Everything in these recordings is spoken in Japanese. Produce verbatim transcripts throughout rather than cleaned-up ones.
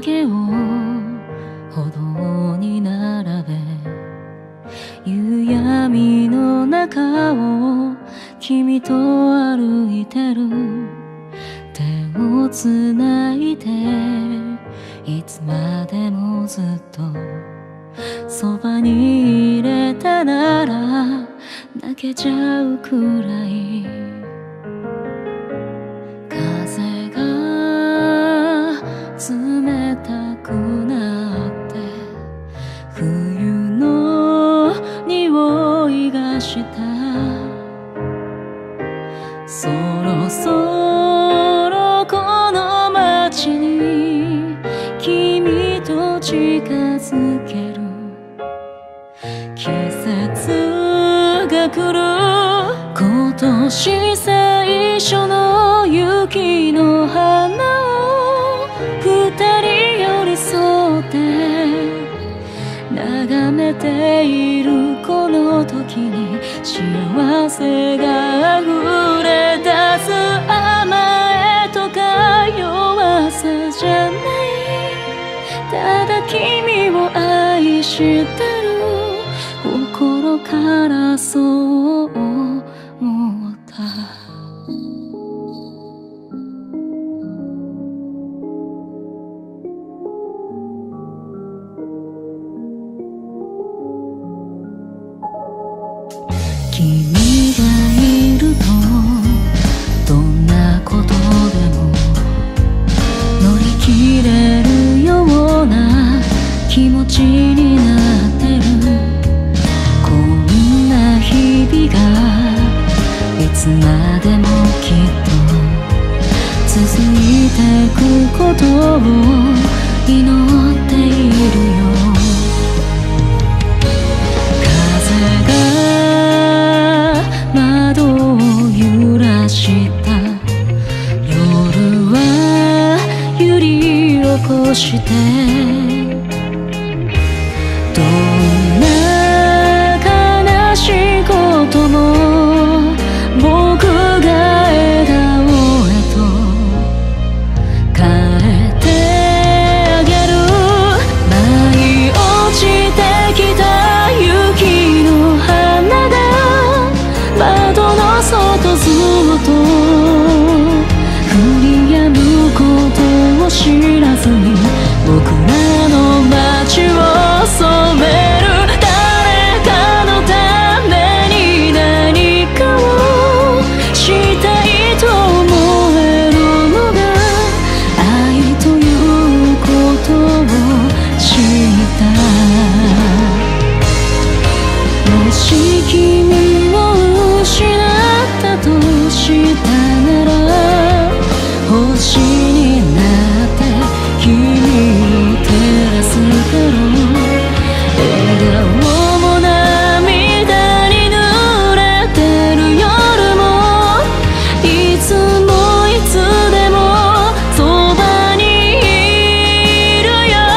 けを歩道に並べ、夕闇の中を君と歩いてる。手をつないでいつまでもずっとそばにいれたなら泣けちゃうくらい。風が冷たくなって冬の匂いがした。そろそろこの街に君と近づける。季節が来る。今年最初の雪の花を二人寄り添って眺めているこの時に幸せが溢れ出す。甘えとか弱さじゃない、ただ君を愛してる。心からそう思った。君がいるとどんなことでも乗り切れるような気持ちになってる。こんな日々がいつまでもきっと続いてくことを祈っているよ。窓を揺らした夜は揺り起こして、どんな悲しいことも僕が笑顔へと変えてあげる。舞い落ちてきた雪の花が窓の外ずっと降り止むことを知らずに僕らの街を染める。誰かのために何かをしたいと思えるのが愛ということを知った。もし君を失ったとしたなら星になって君を照らすだろう。笑顔も涙に濡れてる夜もいつもいつでもそばにいるよ。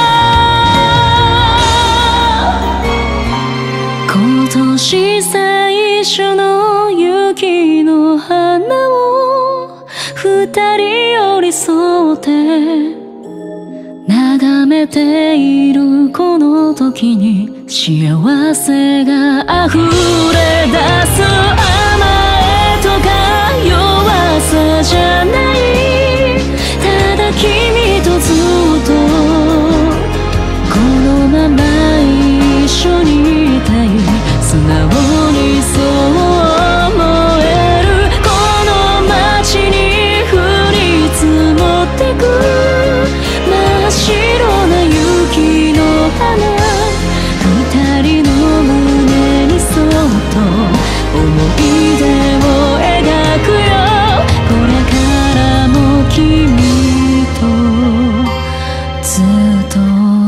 今年最初の雪の花を二人寄り添って眺めているこの時に幸せが溢れ出す。甘えとか弱さじゃない、ただ君とずっとこのまま一緒にいたい。素直にそう思える。この街に降り積もってく真っ白な雪の花、二人の胸にそっと思い出を描くよ。これからも君とずっと